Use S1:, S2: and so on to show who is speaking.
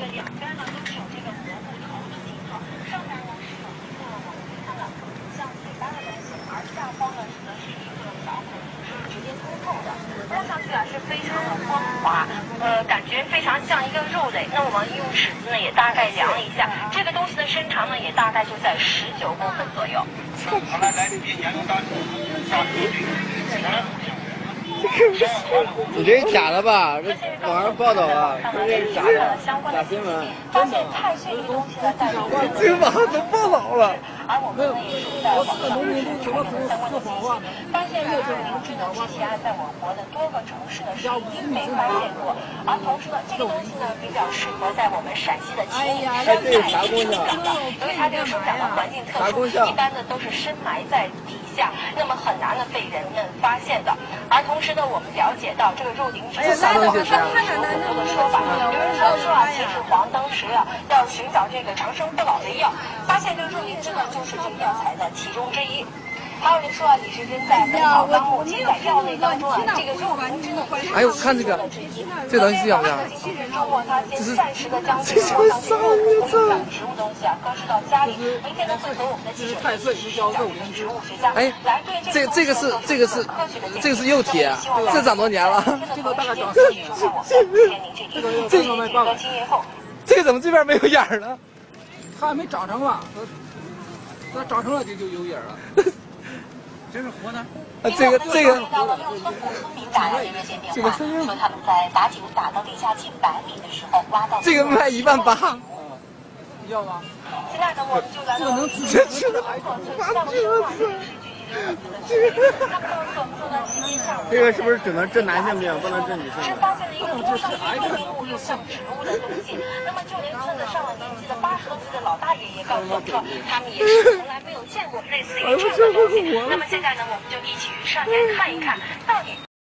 S1: 个两边呢都是有这个蘑菇头的形状，上面呢是有一个我们看到像嘴巴的东西，而下方呢指的是一个小孔，是直接通透的，摸上去啊是非常的光滑，感觉非常像一个肉类。那我们用尺子呢也大概量了一下，这个东西的身长呢也大概就在19公分左右。
S2: 你这是假的吧？这网上报道了，说这是假的，假新闻。
S1: 发现太岁这东西呢，在
S2: 这个网上都报道了。
S1: 而我们呢也是在网上查阅了相关的信息，发现这个灵芝呢之前在我国的多个城市呢是已经被发现过，而同时呢这个东西呢比较适合在我们陕西的秦岭山脉生长的，因为它这个生长的环境特殊，一般的都是深埋在底下，那么很难的被人们发现的。而同时呢，我们了解到这个肉灵芝它的有很多的说法，有人说啊，其实黄当时啊要寻找这个长生不老的药，发现这个肉灵芝呢就是这个药材的其中之一。还有人说啊，李时珍在《本草纲目》记载药类当中啊，这个肉灵芝呢，
S2: 哎呦，看这个，这东西要不要？
S1: 通过它先暂时的将这个当成肉不影响植物东西啊搁置到家里，明天呢会和我们的记者一起寻找植物学家来对
S2: 这个是幼体，这长多年了？
S1: 这个大概长4年了。这个没办法。
S2: 这个怎么这边没有眼儿了？
S3: 它还没长成吧？它长成了就有眼了。这是活的。
S2: 这个
S1: 村民打来的热线电话，说他们在打井打到地下近100米的时候挖到。
S2: 这个卖18000。
S3: 要吗？
S1: 现在呢，我们就来到了
S2: 这去哪儿？这个是不是只能治男性病，不能治女性病？
S1: 是发现了一个多上于动物又像植物的东西。那么就连村子上了年纪的80多岁的老大爷也告诉我说，他们也是从来没有见过类似于这样的东西。那么现在呢，我们就一起去上前看一看，到底。